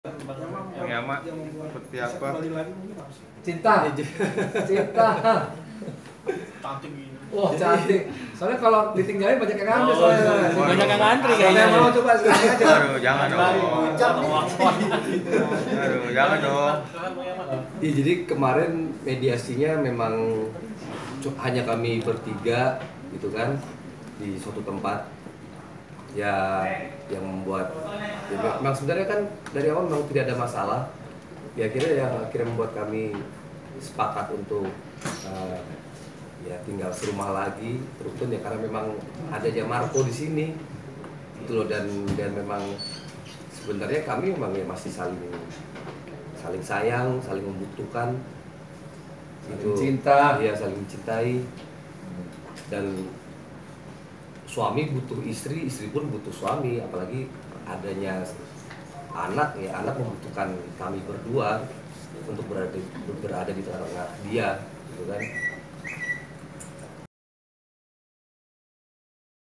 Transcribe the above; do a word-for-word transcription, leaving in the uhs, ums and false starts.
Yang Yama seperti apa? Cinta. Cinta. Cantik gini. Wah, cantik. Soalnya kalau ditinggalin banyak yang ngantri Oh, soalnya. iya. Banyak yang ngantri Ada kayaknya. yang mau coba sekali aja. Aduh, jangan dong. Aduh, jangan dong. Ya, jadi kemarin mediasinya memang cu- hanya kami bertiga gitu kan di suatu tempat ya yang membuat ya, memang sebenarnya kan dari awal memang tidak ada masalah ya akhirnya yang akhirnya membuat kami sepakat untuk uh, ya tinggal serumah lagi terutama ya karena memang adanya Marco di sini gitu loh dan dan memang sebenarnya kami memang ya masih saling saling sayang, saling membutuhkan, Saling cinta. iya saling mencintai, dan suami butuh istri, istri pun butuh suami, apalagi adanya anak ya anak membutuhkan kami berdua untuk berada berada di tengah-tengah dia, gitu kan.